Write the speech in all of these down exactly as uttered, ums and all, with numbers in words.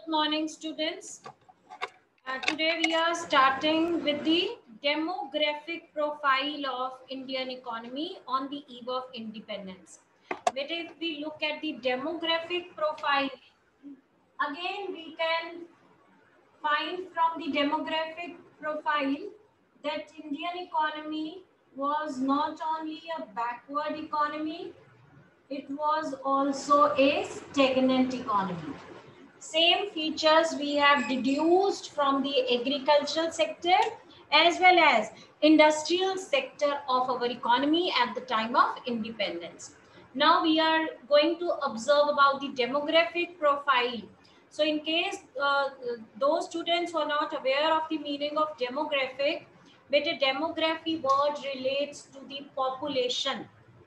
Morning, students. Uh, today we are starting with the demographic profile of Indian economy on the eve of independence. But if we look at the demographic profile, again we can find from the demographic profile that Indian economy was not only a backward economy, it was also a stagnant economy. Same features we have deduced from the agricultural sector as well as industrial sector of our economy at the time of independence. Now we are going to observe about the demographic profile. So in case uh, those students who are not aware of the meaning of demographic, but a demography word relates to the population.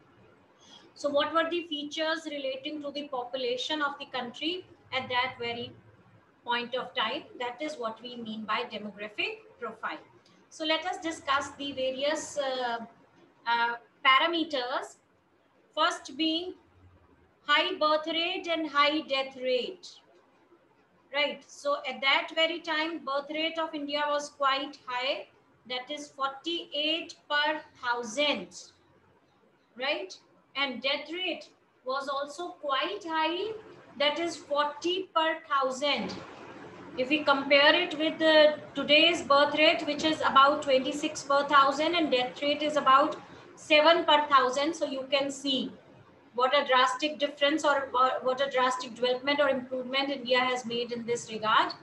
So what were the features relating to the population of the country at that very point of time? That is what we mean by demographic profile. So let us discuss the various uh, uh, parameters. First being high birth rate and high death rate. Right. So at that very time, birth rate of India was quite high. That is forty-eight per thousand. Right. And death rate was also quite high. That is forty per thousand. If we compare it with the today's birth rate, which is about twenty-six per thousand, and death rate is about seven per thousand, so you can see what a drastic difference or, or what a drastic development or improvement India has made in this regard.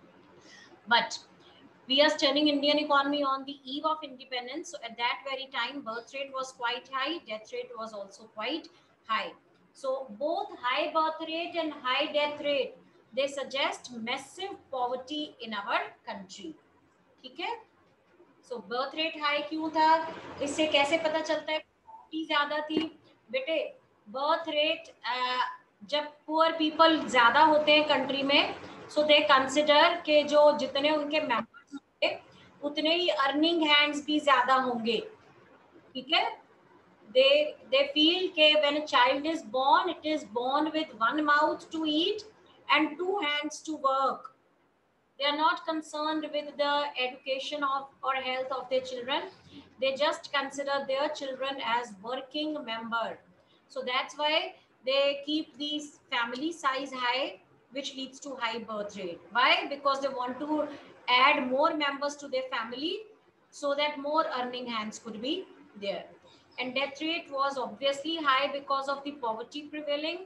But we are studying Indian economy on the eve of independence. So at that very time, birth rate was quite high, death rate was also quite high. So both high birth rate and high death rate, they suggest massive poverty in our country. ठीक है? So birth rate high क्यों था? इससे कैसे पता चलता है poverty ज्यादा थी? बेटे birth rate uh, जब poor people ज्यादा होते हैं country में, so they consider के जो जितने उनके members होंगे उतने ही earning hands भी ज्यादा होंगे. ठीक है? They they feel के when a child is born, it is born with one mouth to eat and two hands to work. They are not concerned with the education of or health of their children. They just consider their children as working member. So that's why they keep these family size high, which leads to high birth rate. Why? Because they want to add more members to their family so that more earning hands could be there. And death rate was obviously high because of the poverty prevailing.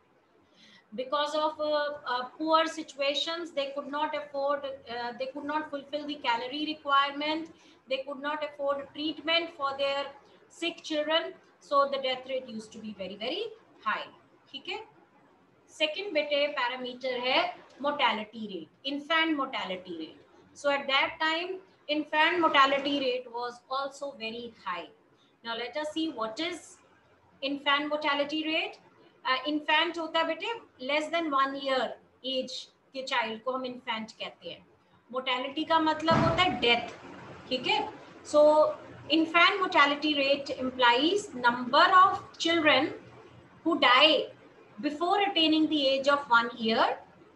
Because of uh, uh, poor situations, they could not afford, uh, they could not fulfill the calorie requirement, they could not afford treatment for their sick children, so the death rate used to be very very high. ठीक है? Second बेटे parameter है mortality rate, infant mortality rate. So at that time, infant mortality rate was also very high. Now let us see what is infant mortality rate. Infant uh, होता है बेटे less than one year age के child को हम infant कहते हैं. Mortality का मतलब होता है डेथ. ठीक है? So infant mortality rate implies number of children who die before attaining the age of one year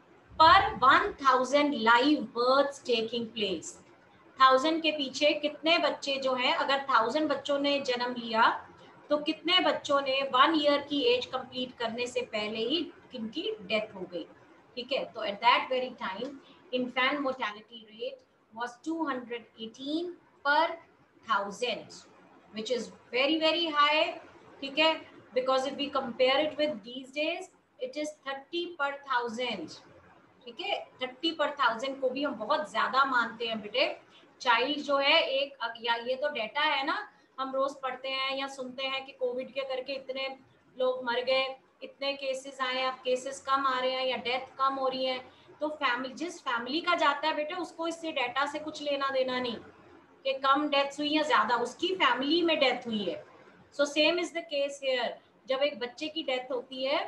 per one thousand live births taking place. Thousand के पीछे कितने बच्चे जो हैं, अगर थाउजेंड बच्चों ने जन्म लिया तो कितने बच्चों ने वन ईयर की एज कंप्लीट करने से पहले ही किनकी डेथ हो गई. ठीक है? तो at that very time infant mortality rate was two hundred eighteen per thousand, which is very very high. ठीक है? Because if we compare it with these days, it is thirty per thousand. ठीक है? Thirty per thousand को भी हम बहुत ज्यादा मानते हैं बेटे. चाइल्ड जो है एक, या ये तो डेटा है ना, हम रोज पढ़ते हैं या सुनते हैं कि कोविड के करके इतने लोग मर गए, इतने केसेस आए, अब केसेस कम आ रहे हैं या डेथ कम हो रही है. तो फैमिली, जिस फैमिली का जाता है बेटे, उसको इससे डेटा से कुछ लेना देना नहीं कि कम डेथ हुई या ज्यादा, उसकी फैमिली में डेथ हुई है. So same is the case here. जब एक बच्चे की डेथ होती है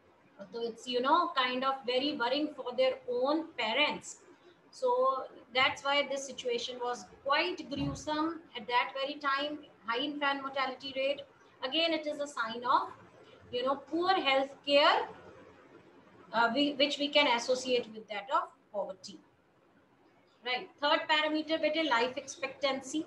तो it's you know kind of very worrying for their own parents. So that's why this situation was quite gruesome at that very time. High infant mortality rate, again it is a sign of, you know, poor health care uh, we, which we can associate with that of poverty. Right. Third parameter, bete, life expectancy.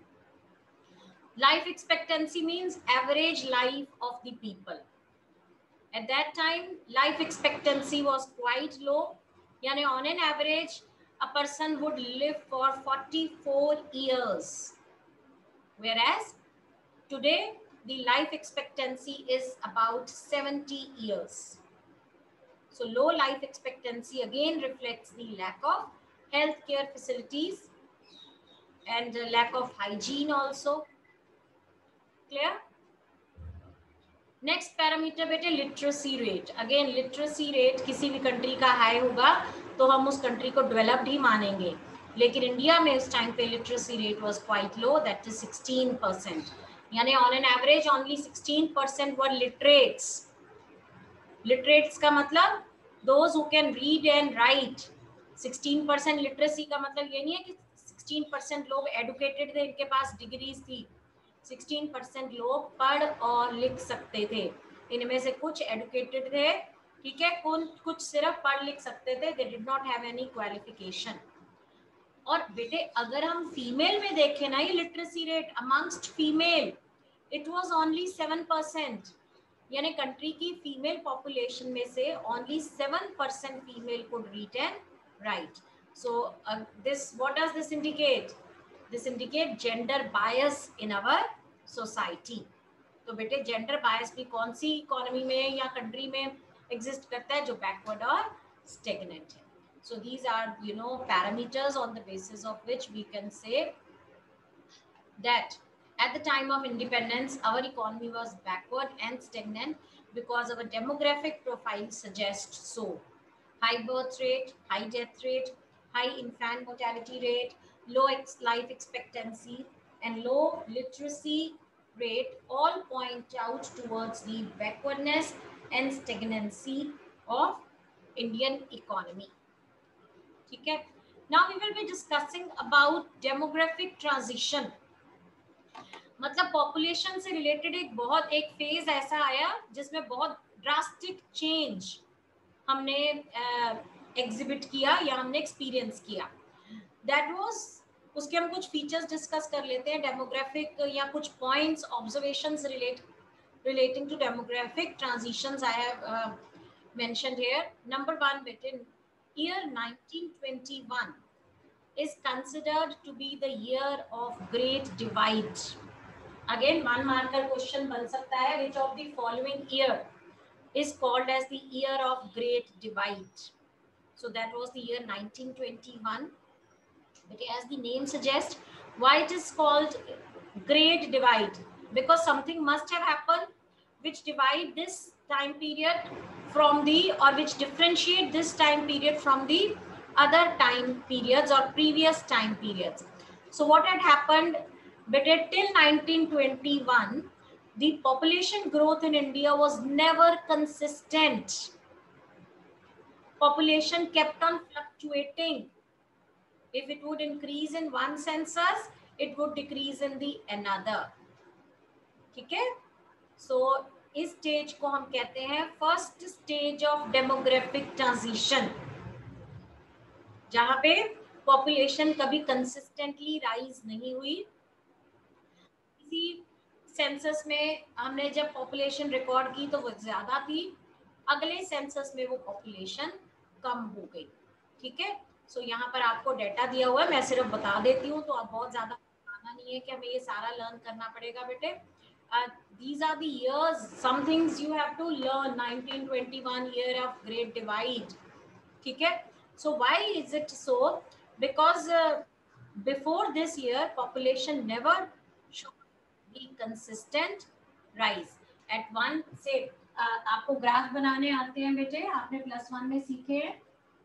Life expectancy means average life of the people. At that time, life expectancy was quite low. Yani on an average, a person would live for forty-four years. Whereas today, the life expectancy is about seventy years. So low life expectancy again reflects the lack of healthcare facilities and lack of hygiene also. Clear? Next parameter बेटे literacy rate. Again literacy rate किसी भी country का high होगा तो हम उस country को developed ही मानेंगे, लेकिन इंडिया में उस टाइम पे literacy rate was quite low, that is sixteen percent. यानी on an average only sixteen percent were literates. Literates का मतलब those who can read and write. Sixteen percent literacy का मतलब ये नहीं है कि सिक्सटीन परसेंट लोग एडुकेटेड थे, इनके पास डिग्रीज थी. सिक्सटीन परसेंट लोग पढ़ और लिख सकते थे. इनमें से कुछ एडुकेटेड थे, ठीक है, कुछ सिर्फ पढ़ लिख सकते थे. They did not have any qualification. और बेटे अगर हम फीमेल में देखें ना, ये literacy rate amongst female it was only seven percent. यानी कंट्री की फीमेल पॉपुलेशन में से only seven percent female could read and write. So this what does this indicate? This indicate gender bias in our society. तो बेटे gender bias भी कौन सी economy में या कंट्री में एग्जिस्ट करता है? जो बैकवर्ड और स्टेगनेंट है. So these are, you know, parameters on the basis of which we can say that at the time of independence our economy was backward and stagnant because our demographic profile suggests so. High birth rate, high death rate, high infant mortality rate, low ex life expectancy and low literacy rate all point out towards the backwardness and stagnancy of Indian economy. ठीक है. Now we will be discussing about demographic transition. मतलब population से related एक बहुत एक phase ऐसा आया जिसमें बहुत ड्रास्टिक चेंज हमने एग्जिबिट uh, किया या हमने एक्सपीरियंस किया. दैट वाज, उसके हम कुछ फीचर्स डिस्कस कर लेते हैं. डेमोग्राफिक या कुछ points observations relate relating to demographic transitions I have mentioned here. Number one बेटे, year nineteen twenty one is considered to be the year of great divide. Again one marker question बन सकता है. which of the following year is called as the year of great divide? So that was the year nineteen twenty-one. But as the name suggests, why it is called great divide? Because something must have happened which divide this time period from the, or which differentiate this time period from the other time periods or previous time periods. So what had happened, but till nineteen twenty-one the population growth in India was never consistent. Population kept on fluctuating. If it would increase in one census, it would decrease in the another. ठीक है. So इस stage को हम कहते हैं first stage of demographic transition, जहां पे population कभी कंसिस्टेंटली राइज नहीं हुई. किसी सेंसस में हमने जब पॉपुलेशन रिकॉर्ड की तो वो ज्यादा थी, अगले सेंसस में वो पॉपुलेशन कम हो गई. ठीक है. सो so, यहाँ पर आपको डेटा दिया हुआ है, मैं सिर्फ बता देती हूँ, तो आप बहुत ज्यादा आना नहीं है कि हमें ये सारा लर्न करना पड़ेगा बेटे. These are the years, some things you have to learn. nineteen twenty-one year of great divide. ठीक है. So why is it so? Because uh, before this year population never showed the consistent rise. At one say uh, आपको graph बनाने आते हैं बेटे, आपने plus one में सीखे हैं.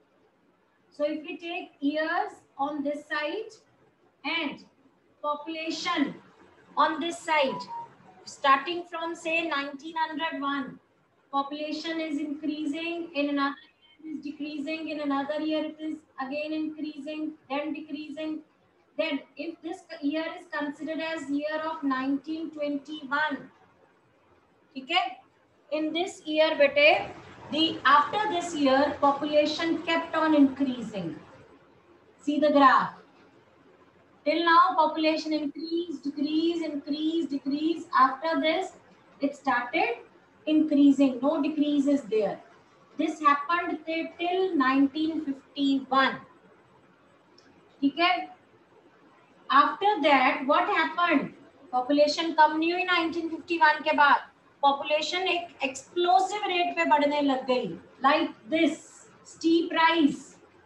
So if we take years on this side and population on this side, starting from say nineteen oh one, population is increasing, in another year it is decreasing, in another year it is again increasing, then decreasing. Then if this year is considered as year of nineteen twenty-one, ठीक है, in this year बेटे The after this year, population kept on increasing. See the graph. Till now, population increased, decrease, increase, decrease. After this, it started increasing. No decrease is there. This happened till nineteen fifty-one. Okay. After that, what happened? Population कम नहीं हुई nineteen fifty-one के बाद. Population एक explosive rate पे बढ़ने लग गई. Like this, steep rise.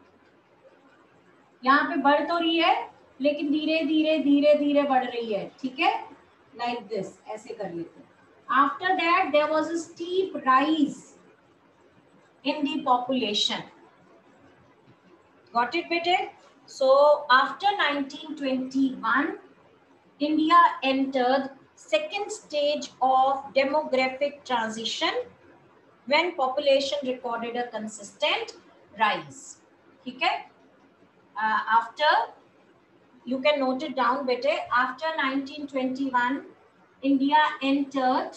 यहाँ पे बढ़ तो रही है, लेकिन धीरे धीरे धीरे धीरे बढ़ रही है. ठीक है? Like this, ऐसे कर लेते हैं. After that, there was a steep rise in the population. Got it, bete? So after nineteen twenty-one, India entered second stage of demographic transition when population recorded a consistent rise. ठीक है? Uh, after, you can note it down, bete. After nineteen twenty-one, India entered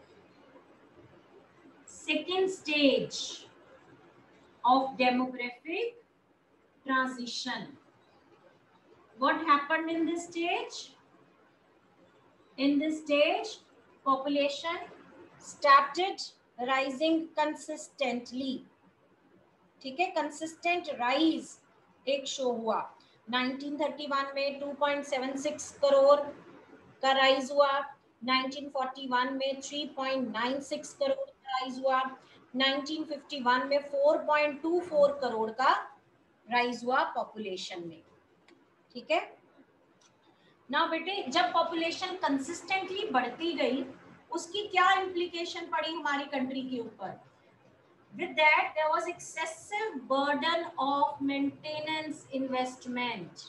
second stage of demographic transition. What happened in this stage? In this stage, population started rising consistently. ठीक है? Consistent rise एक show हुआ. nineteen thirty-one में two point seven six crore का rise हुआ. nineteen forty-one में three point nine six crore का rise हुआ. nineteen fifty-one में four point two four crore का राइज हुआ पॉपुलेशन में. ठीक है? ना बेटे, जब पॉपुलेशन कंसिस्टेंटली बढ़ती गई, उसकी क्या इम्प्लीकेशन पड़ी हमारी कंट्री के ऊपर? With that, there was excessive burden of maintenance investment.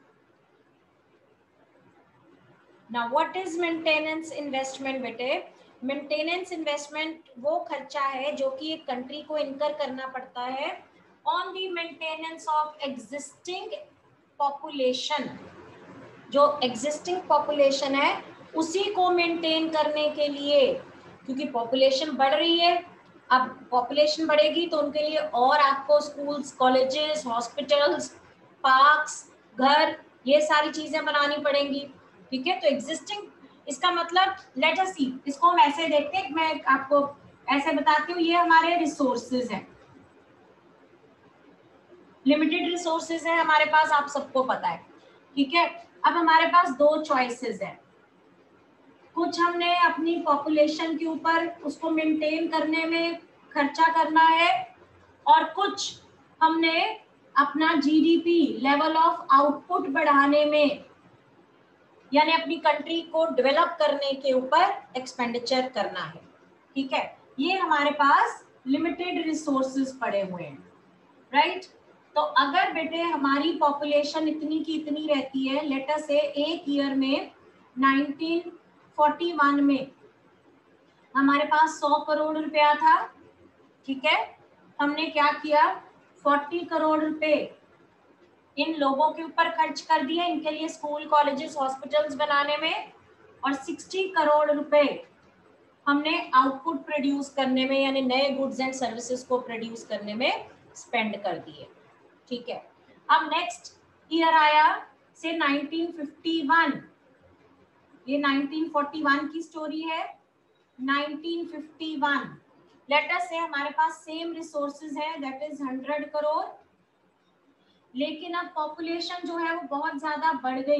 Now, what is maintenance investment, बेटे? Maintenance investment वो खर्चा है जो कि एक कंट्री को इनकर करना पड़ता है on the maintenance of existing population. जो एग्जिस्टिंग पॉपुलेशन है उसी को मेंटेन करने के लिए, क्योंकि पॉपुलेशन बढ़ रही है. अब पॉपुलेशन बढ़ेगी तो उनके लिए और आपको स्कूल्स, कॉलेजेस, हॉस्पिटल्स, पार्क्स, घर, ये सारी चीजें बनानी पड़ेंगी. ठीक है? तो एग्जिस्टिंग, इसका मतलब लेट अस सी, इसको हम ऐसे देखते हैं. मैं आपको ऐसे बताती हूँ, ये हमारे रिसोर्सेज हैं, लिमिटेड रिसोर्सेज है हमारे पास, आप सबको पता है. ठीक है? अब हमारे पास दो चॉइसेस है. कुछ हमने अपनी पॉपुलेशन के ऊपर उसको मेंटेन करने में खर्चा करना है, और कुछ हमने अपना जीडीपी, लेवल ऑफ आउटपुट बढ़ाने में, यानी अपनी कंट्री को डेवलप करने के ऊपर एक्सपेंडिचर करना है. ठीक है? ये हमारे पास लिमिटेड रिसोर्सेज पड़े हुए हैं. राइट? तो अगर बेटे हमारी पॉपुलेशन इतनी की इतनी रहती है, लेट अस से एक ईयर में nineteen forty-one में हमारे पास सौ करोड़ रुपया था. ठीक है? हमने क्या किया? चालीस करोड़ रुपए इन लोगों के ऊपर खर्च कर दिए, इनके लिए स्कूल, कॉलेजेस, हॉस्पिटल्स बनाने में, और साठ करोड़ रुपए हमने आउटपुट प्रोड्यूस करने में, यानी नए गुड्स एंड सर्विसेज को प्रोड्यूस करने में स्पेंड कर दिए. ठीक है? अब नेक्स्ट ईयर आया से nineteen fifty-one, ये nineteen forty-one की स्टोरी है. nineteen fifty-one, लेट अस से हमारे पास सेम रिसोर्सेज है, that is one hundred crore, लेकिन अब पॉपुलेशन जो है वो बहुत ज्यादा बढ़ गई.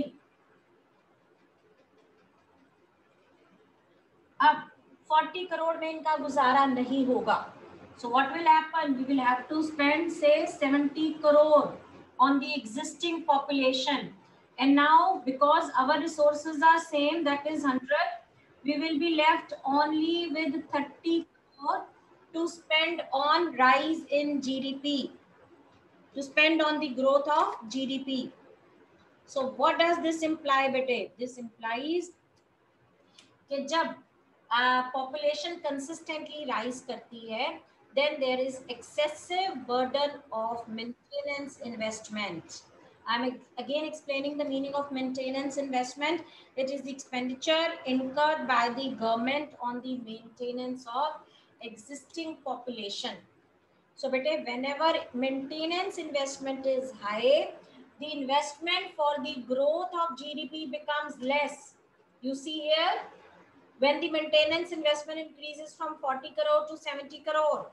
अब forty करोड़ में इनका गुजारा नहीं होगा. So what will happen? We will have to spend say seventy crore on the existing population, and now because our resources are same, that is one hundred, we will be left only with thirty crore to spend on rise in G D P, to spend on the growth of G D P. So what does this imply, bete? This implies कि जब population consistently rise करती है, then there is excessive burden of maintenance investment. I'm again explaining the meaning of maintenance investment. It is the expenditure incurred by the government on the maintenance of existing population. So bete, whenever maintenance investment is high, the investment for the growth of G D P becomes less. You see here, when the maintenance investment increases from forty crore to seventy crore,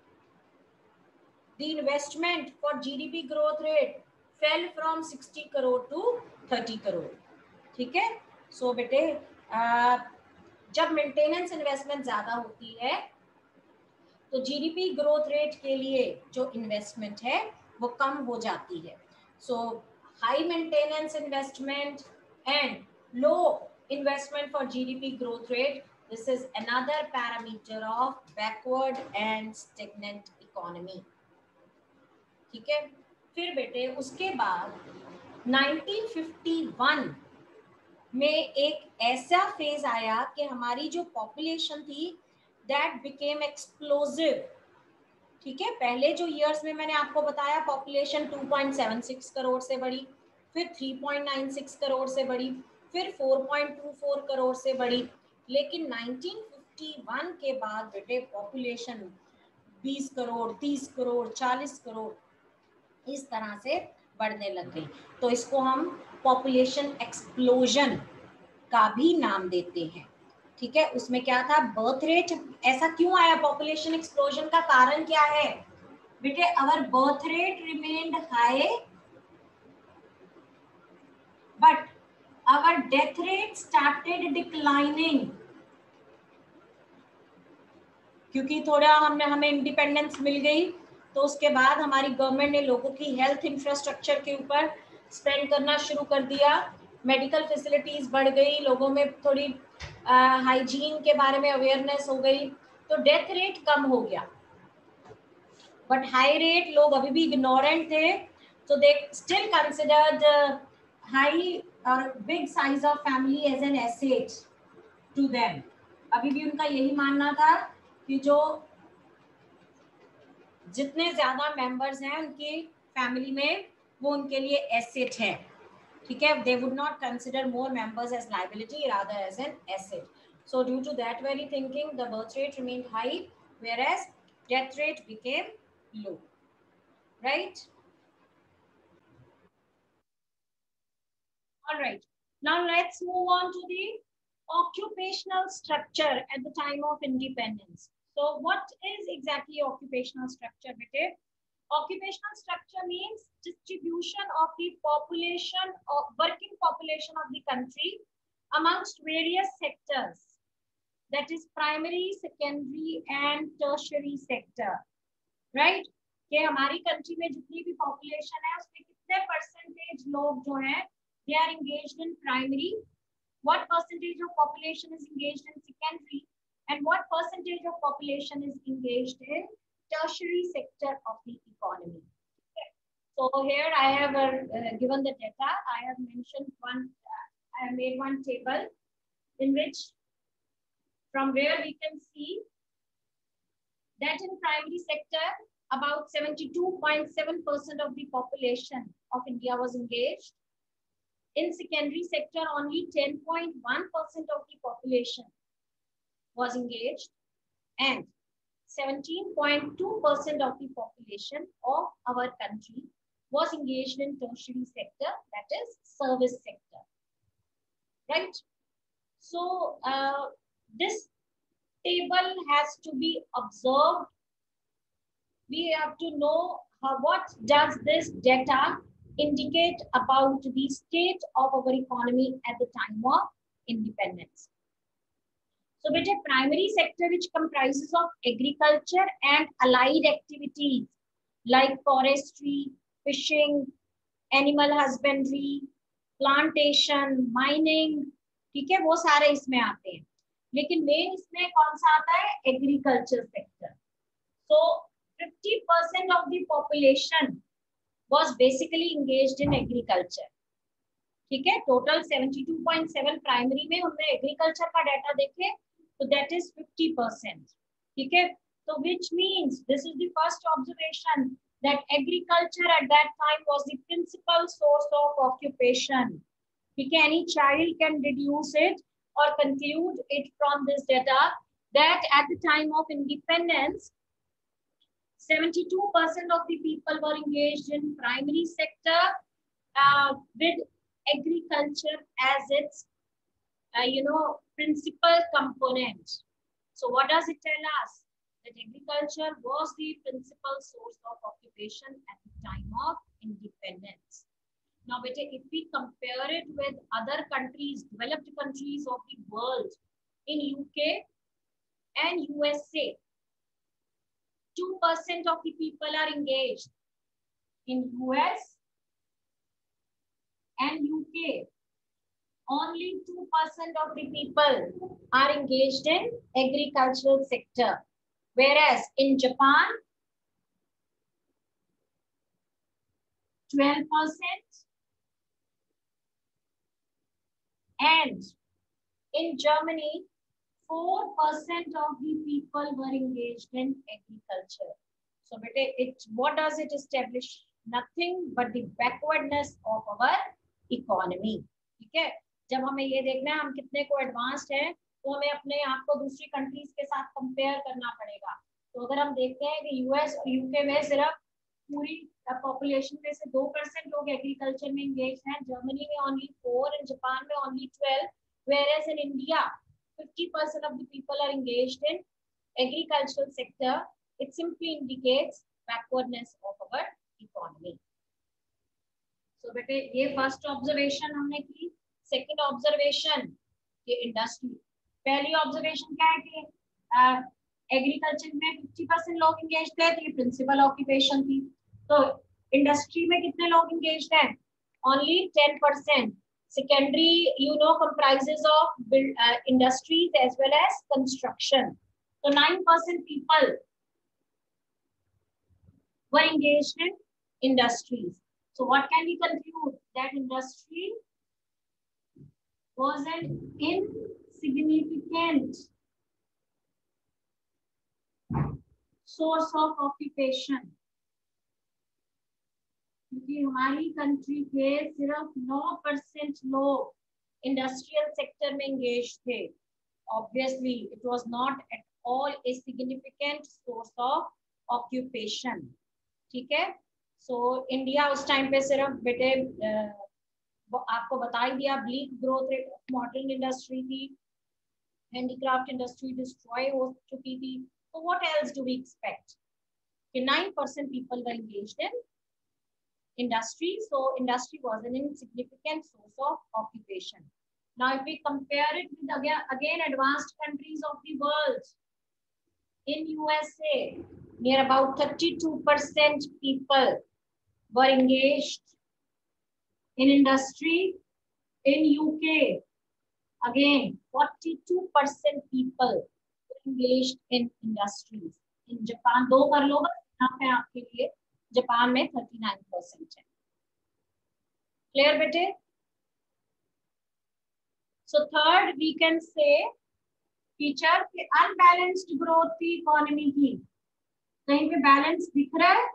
the investment for G D P growth rate fell from sixty crore to thirty crore. ठीक है? So बेटे, जब maintenance investment ज्यादा होती है तो GDP growth rate के लिए जो इन्वेस्टमेंट है वो कम हो जाती है. So high maintenance investment and low investment for G D P growth rate, this is another parameter of backward and stagnant economy. ठीक है. फिर बेटे उसके बाद नाइनटीन फिफ्टी वन में एक ऐसा फेज आया कि हमारी जो पॉपुलेशन थी दैट बिकेम एक्सप्लोसिव. ठीक है. पहले जो ईयर्स में मैंने आपको बताया population two point seven six crore से बढ़ी, फिर three point nine six crore से बढ़ी, फिर four point two four crore से बढ़ी. लेकिन नाइनटीन फिफ्टी वन के बाद बेटे पॉपुलेशन बीस करोड़, तीस करोड़, चालीस करोड़ इस तरह से बढ़ने लग गई. तो इसको हम पॉपुलेशन एक्सप्लोजन का भी नाम देते हैं. ठीक है. उसमें क्या था, बर्थ रेट ऐसा क्यों आया, पॉपुलेशन एक्सप्लोजन का कारण क्या है बेटे, our birth rate remained high but our death rate started declining. क्योंकि थोड़ा हमने हमें इंडिपेंडेंस मिल गई तो उसके बाद हमारी गवर्नमेंट ने लोगों की हेल्थ इंफ्रास्ट्रक्चर के ऊपर स्पेंड करना शुरू कर दिया, मेडिकल फैसिलिटीज बढ़ गई, लोगों में थोड़ी हाइजीन के बारे में अवेयरनेस हो गई, तो डेथ रेट कम हो गया. बट हाई रेट लोग अभी भी इग्नोरेंट थे, so they still considered uh, high or big size of family as an asset to them. अभी भी उनका यही मानना था कि जो जितने ज्यादा मेंबर्स हैं उनकी फैमिली में वो उनके लिए एसेट है. ठीक है. they would not consider more members as liability rather as an asset. So due to that very thinking, the birth rate remained high whereas death rate became low. Right? All right. Now let's move on to the occupational structure at the time of independence. So what is exactly occupational structure, bete? Occupational structure means distribution of the population of working population of the country amongst various sectors, that is primary, secondary and tertiary sector. Right? कि हमारी country में जितनी भी population है उसमें कितने percentage लोग जो हैं they are engaged in primary, what percentage of population is engaged in secondary, and what percentage of population is engaged in tertiary sector of the economy. Okay. So here I have uh, given the data. I have mentioned one, uh, I have made one table in which from where we can see that in primary sector about seventy-two point seven percent of the population of India was engaged. In secondary sector, only ten point one percent of the population was engaged, and seventeen point two percent of the population of our country was engaged in tertiary sector, that is service sector. Right? So uh, this table has to be observed. We have to know how, what does this data indicate about the state of our economy at the time of independence. So beta primary sector which comprises of agriculture and allied activities like forestry, fishing, animal husbandry, plantation, mining, ठीक है, वो सारे इसमें आते हैं. लेकिन main इसमें कौन सा आता है, agriculture sector. So fifty percent of the population was basically engaged in agriculture. ठीक है. Total seventy-two point seven primary में उनमें एग्रीकल्चर का डाटा देखे तो that is fifty percent. ठीक है. So which means this is the first observation that agriculture at that time was the principal source of occupation. ठीक है. Any child can deduce it or conclude it from this data that at the time of independence, seventy-two percent of the people were engaged in primary sector uh, with agriculture as its, uh, you know, principal component. So what does it tell us? That agriculture was the principal source of occupation at the time of independence. Now, if we compare it with other countries, developed countries of the world, in U K and U S A, two percent of the people are engaged. In U S and U K, only two percent of the people are engaged in agricultural sector. Whereas in Japan, twelve percent, and in Germany, four percent of the people were engaged in agriculture. So, it, what does it establish? Nothing but the backwardness of our economy. ठीक है, जब हमें ये देखना है हम कितने को एडवांस्ड हैं, तो हमें अपने आप को दूसरी कंट्रीज के साथ कंपेयर करना पड़ेगा. तो अगर हम देखते हैं कि यूएस और यूके में सिर्फ पूरी पॉपुलेशन में से दो परसेंट लोग एग्रीकल्चर में एंगेज हैं, जर्मनी में ओनली फोर, इन जापान में only twelve, whereas in India fifty percent of the people are engaged in agricultural sector. It simply indicates backwardness of our economy. So बेटे ये first observation हमने की. Second observation ये industry. पहली observation क्या है कि एग्रीकल्चर uh, में fifty percent लोग engaged थे, तो ये principal occupation थी. तो industry में कितने लोग engaged हैं? Only ten percent. Secondary, you know, comprises of build, uh, industries as well as construction. So nine percent people were engaged in industries. So what can we conclude? That industry was an insignificant source of occupation. क्योंकि हमारी country के सिर्फ नौ percent लोग industrial sector में engage थे. Obviously it was not at all a significant source of occupation. ठीक है, सो इंडिया उस टाइम पे सिर्फ बेटे आपको बता ही दिया, bleak growth rate of modern industry थी, हैंडीक्राफ्ट इंडस्ट्री डिस्ट्रॉय हो चुकी थी. So what else do we expect? कि nine percent people were engaged in industry, so industry was an insignificant source of occupation. Now if we compare it with again, again advanced countries of the world, in U S A near about thirty-two percent people were engaged in industry. In U K again forty-two percent people were engaged in industries. In Japan दो कर लो यहाँ पे आपके लिए, Japan में thirty-nine percent है. Clear बेटे? So third we can say teacher कि अनबैलेंस्ड ग्रोथ थी इकोनॉमी की. कहीं पे बैलेंस दिख रहा है?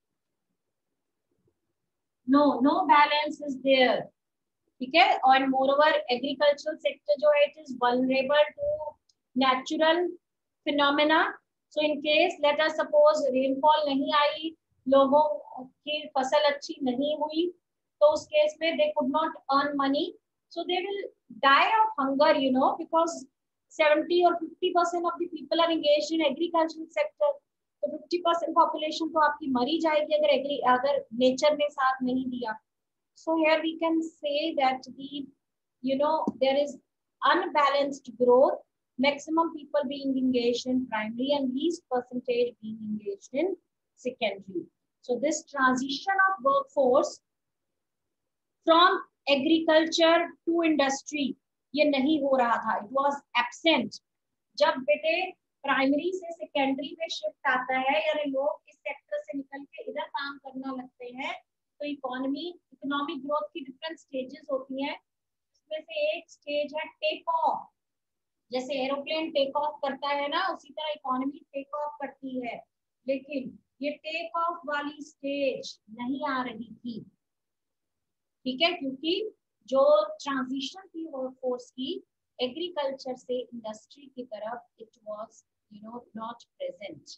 No, no balance is there. ठीक है, और मोरओवर एग्रीकल्चरल सेक्टर जो है it is vulnerable to natural phenomena. So in case let us suppose rainfall नहीं आई, लोगों की फसल अच्छी नहीं हुई, तो उस केस में they could not earn money, so they will die of hunger, you know, because seventy or fifty percent of the people are engaged in agricultural sector. तो fifty percent population तो आपकी मरी जाएगी अगर एग्री अगर nature ने साथ नहीं दिया. So here we can say that the, you know, there is unbalanced growth, maximum people being engaged in primary and least percentage being engaged in secondary. So this transition of workforce from agriculture to industry ये नहीं हो रहा था. It was absent. जब बेटे primary से secondary में shift आता है या लोग इस सेक्टर से निकल के इधर काम करना लगते हैं, तो इकोनॉमी इकोनॉमिक ग्रोथ की डिफरेंट स्टेजेस होती हैं. इसमें से एक स्टेज है टेक ऑफ. जैसे एरोप्लेन टेक ऑफ करता है ना, उसी तरह इकोनॉमी टेक ऑफ करती है. लेकिन ये टेक ऑफ वाली स्टेज नहीं आ रही थी. ठीक है, क्योंकि जो ट्रांजिशन थी वर्कफोर्स की एग्रीकल्चर से इंडस्ट्री की तरफ it was you know not present.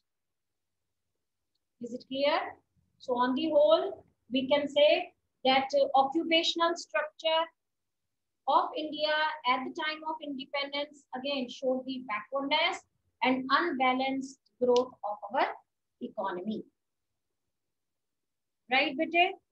Is it clear? So on the whole, we can say that uh, occupational structure of India at the time of independence again showed the backwardness and unbalanced growth of our economy. Right, bete?